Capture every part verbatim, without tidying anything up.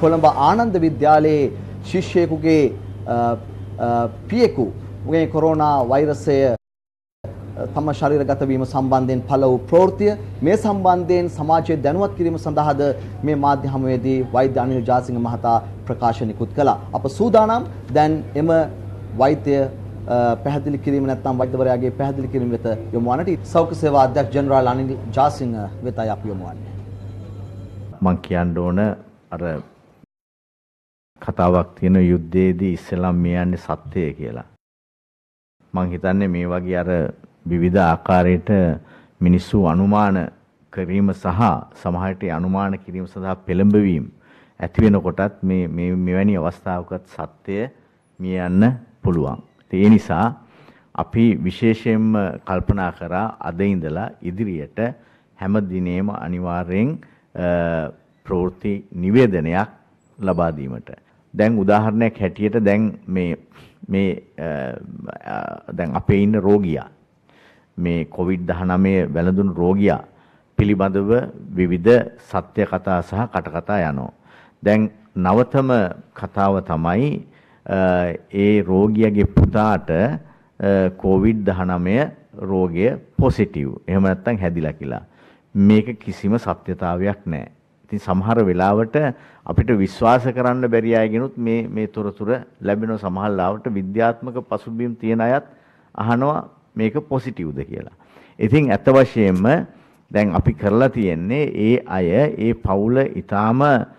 කොළඹ ආනන්ද විද්‍යාලයේ ශිෂ්‍යයෙකුගේ පියෙකු මේ කොරෝනා වෛරසය තම ශරීරගත වීම සම්බන්ධයෙන් පළ වූ ප්‍රවෘත්තිය මේ සම්බන්ධයෙන් සමාජයේ දැනුවත් කිරීම සඳහාද මේ මාධ්‍ය හමුවේදී වෛද්‍ය අනිල් ජාසිංහ මහතා ප්‍රකාශ නිකුත් කළා. අප සූදානම් දැන් එම වෛද්‍ය පැහැදිලි කිරීම නැත්නම් වෛද්‍යවරයාගේ පැහැදිලි කිරීම වෙත යොමු වන්නට සෞඛ්‍ය සේවා අධ්‍යක්ෂ ජෙනරාල් අනිල් ජාසිංහ වෙතයි අපි යොමු වන්නේ. මම කියන්න ඕන අර කතාවක් තියෙන යුද්ධයේදී ඉස්සෙල්ලාම මේ යන්නේ සත්‍යය කියලා. මම හිතන්නේ මේ වගේ අර විවිධ ආකාරයට මිනිස්සු අනුමාන කිරීම සහ සමහරට අනුමාන කිරීම සඳහා පෙළඹවීම ඇති වෙනකොටත් මේ මේ මෙවැනි අවස්ථාවකත් සත්‍යය මිය යන්න පුළුවන්. ඒ නිසා අපි විශේෂයෙන්ම කල්පනා කරා අද ඉඳලා ඉදිරියට හැම දිනෙම අනිවාර්යෙන් ප්‍රවෘත්ති නිවේදනයක් ලබා දීමට. දැන් උදාහරණයක් හැටියට දැන් මේ මේ දැන් අපේ ඉන්න රෝගියා මේ කොවිඩ් දහනවය වැළඳුණු රෝගියා පිළිබඳව විවිධ සත්‍ය කතා සහ කටකතා යනවා. දැන් නවතම කතාව තමයි ඒ රෝගියාගේ පුතාට කොවිඩ් දහනවය රෝගය පොසිටිව්. එහෙම නැත්නම් හැදිලා කියලා. මේක කිසිම සත්‍යතාවයක් නැහැ. ඉතින් සමහර වෙලාවට අපිට විශ්වාස කරන්න බැරි අයගෙනුත් මේ මේ තොරතුර ලැබෙන සමහර ලාවට විද්‍යාත්මක පසුබිම් තියෙන අයත් අහනවා මේක පොසිටිව්ද කියලා. ඉතින් ඇත්ත වශයෙන්ම දැන් අපි කරලා තියෙන්නේ ඒ අය ඒ පවුල ඊටාම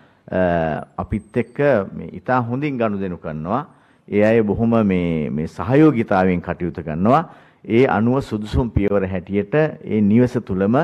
අපිත් එක්ක මේ ඊටා හොඳින් ගනුදෙනු කරනවා. ඒ අය බොහොම මේ මේ සහයෝගීතාවයෙන් කටයුතු කරනවා. ඒ අනුව සුදුසුම් පියවර හැටියට ඒ නිවස තුලම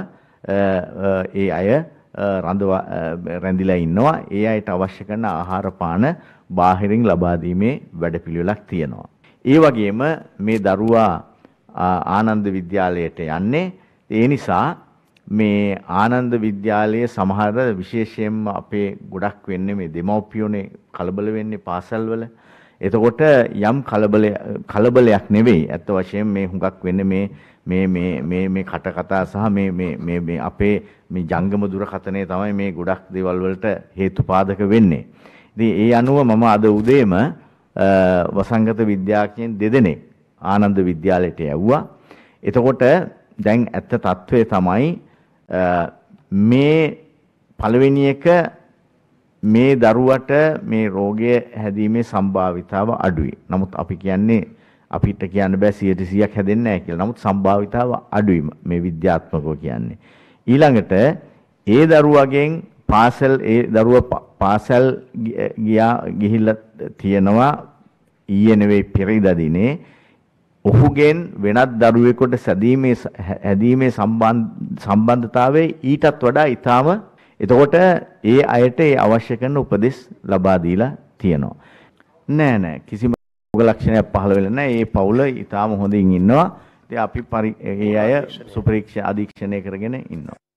ඒ අය රඳවා රැඳිලා ඉන්නවා. ඒ අයට අවශ්‍ය කරන ආහාර පාන බාහිරින් ලබා දීමේ වැඩපිළිවෙලක් තියෙනවා. ඒ වගේම මේ දරුවා ආනන්ද විද්‍යාලයට යන්නේ. ඒ නිසා මේ ආනන්ද විද්‍යාලයේ සමහර විශේෂයෙන්ම අපේ ගොඩක් වෙන්නේ මේ දෙමව්පියෝනේ කලබල වෙන්නේ පාසල්වල. එතකොට යම් කලබල කලබලයක් නෙවෙයි. ඇත්ත වශයෙන්ම මේ හුඟක් වෙන්නේ මේ මේ මේ මේ මේ කට කතා සහ මේ මේ මේ මේ අපේ මේ ජංගම දුරකථනය තමයි මේ ගොඩක් දේවල් වලට හේතුපාදක වෙන්නේ. ඉතින් ඒ අනුව මම අද උදේම වසංගත විද්‍යාඥයන් දෙදෙනෙක් ආනන්ද විද්‍යාලයට යවුවා. එතකොට දැන් ඇත්ත තත්ත්වය තමයි මේ පළවෙනි එක මේ දරුවට මේ රෝගය හැදීමේ සම්භාවිතාව අඩුයි. නමුත් අපි කියන්නේ අපිට කියන්න බෑ සියයට සීයක් හැදෙන්නේ නැහැ කියලා. නමුත් සම්භාවිතාව අඩුයි මේ විද්‍යාත්මකව කියන්නේ. ඊළඟට ඒ දරුවගෙන් පාසල් ඒ දරුව පාසල් ගියා ගිහිල්ලා තියෙනවා ඊයේ නෙවෙයි පෙරේදා දිනේ. ඔහුගෙන් වෙනත් දරුවෙකුට සැදීමේ හැදීමේ සම්බන්ධතාවයේ ඊටත් වඩා ඊටාම එතකොට ඒ අයට ඒ අවශ්‍ය කරන උපදෙස් ලබා දීලා තියෙනවා. නෑ නෑ කිසිම රෝග ලක්ෂණයක් පහළ වෙලා නැහැ. මේ පවුල ඊටාම හොඳින් ඉන්නවා. ඉතින් අපි ඒ අය සුපරීක්ෂා අධීක්ෂණය කරගෙන ඉන්නවා.